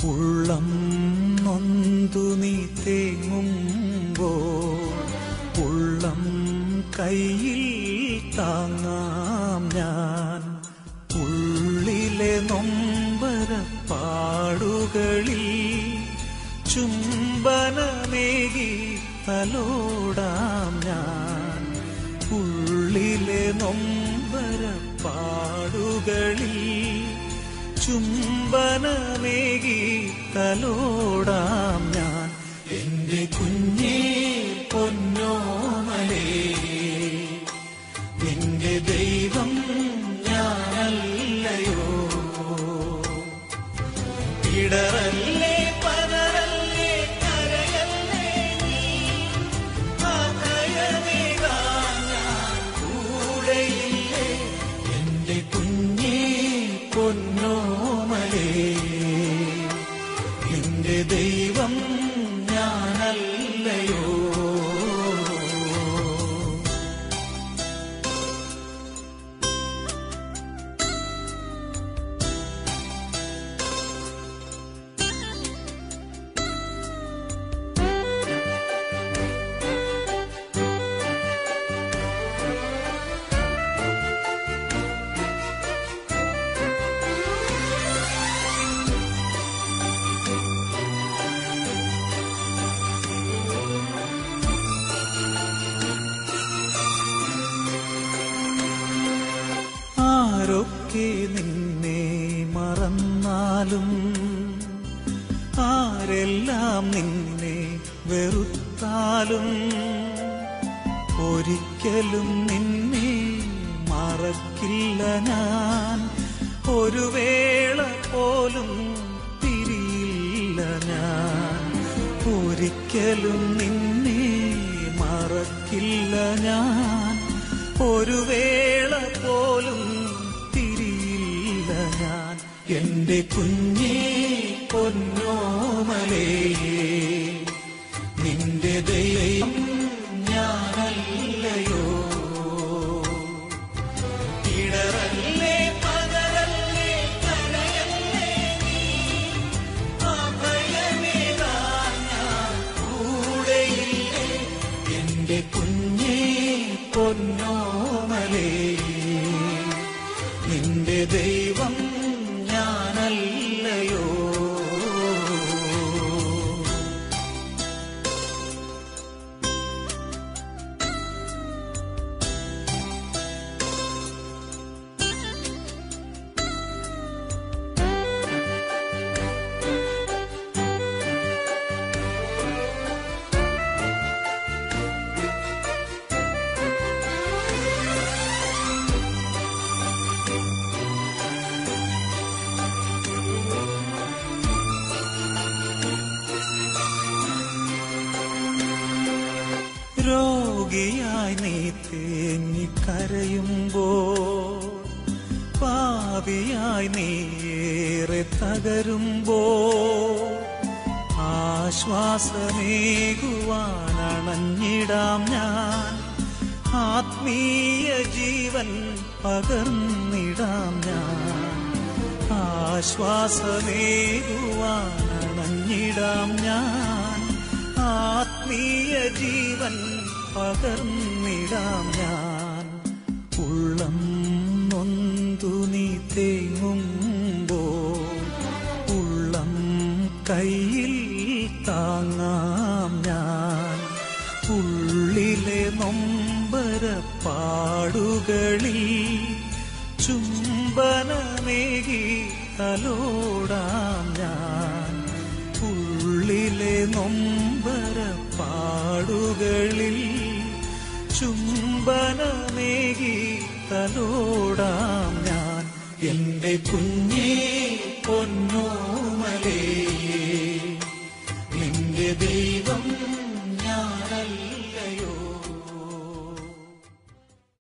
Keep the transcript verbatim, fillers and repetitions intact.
ഉള്ളം നൊന്തു നീ തേങ്ങുമ്പോൾ ഉള്ളം കയ്യിൽ താങ്ങാം ഞാൻ. ഉള്ളിലെ നൊമ്പരപ്പാടുകളിൽ ചുംബനമേകി തലോടാം ഞാൻ. ഉള്ളിലെ നൊമ്പരപ്പാടുകളിൽ ചുംബനമേകി തലോടാം ഞാൻ. എന്റെ കുഞ്ഞേ പൊന്നോമലേ, നിന്റെ ദൈവം ഞാനല്ലയോ. ഇടറല്ലേ പതറല്ലേ കരയല്ലേ നീ, അഭയമേകാൻ ഞാൻ കൂടെയില്ലേ. എന്റെ കുഞ്ഞേ പൊന്നോമലേ, നിന്റെ ദൈവം ഞാനല്ലയോ. ആരൊക്കെ നിന്നെ മറന്നാലും, ആരെല്ലാം നിന്നെ വെറുത്താലും, ഒരിക്കലും നിന്നെ മറക്കില്ല ഞാൻ. ഒരു വേള പോലും പിരിയില്ല ഞാൻ. ഒരിക്കലും നിന്നെ മറക്കില്ല ഞാൻ. ഒരു വേള പോലും തിരിയില്ല ഞാൻ. എന്റെ കുഞ്ഞേ പൊന്നോമലേ, നിന്റെ ദൈവം ഞാനല്ലയോ. ഇടറല്ലേ പതറല്ലേ കരയല്ലേ നീ, അഭയമേകാൻ ഞാൻ കൂടെയില്ലേ. എന്റെ കുഞ്ഞേ പൊന്നോമലേ, നിന്റെ ദൈവം ഞാനല്ലയോ. രോഗിയായി നീ തേങ്ങിക്കരയുമ്പോൾ, പാപിയായി നീ ഏറെ തകരുമ്പോൾ, ആശ്വാസമേകുവാനണഞ്ഞിടാം ഞാൻ. ആത്മീയ ജീവൻ പകർന്നിടാം ഞാൻ. ആശ്വാസമേകുവാനണഞ്ഞിടാം ഞാൻ. ആത്മീയ ജീവൻ പകർന്നിടാം ഞാൻ. ഉള്ളം നൊന്തു നീ തേങ്ങുമ്പോൾ ഉള്ളം കയ്യിൽ താങ്ങാം ഞാൻ. ഉള്ളിലെ നൊമ്പരപ്പാടുകളിൽ ചുംബനമേകി തലോടാം ഞാൻ. ഉള്ളിലെ നൊമ്പരപ്പാടുകളിൽ ചുംബനമേകി തലോടാം ഞാൻ. എന്റെ കുഞ്ഞേ പൊന്നോമലേ, നിന്റെ ദൈവം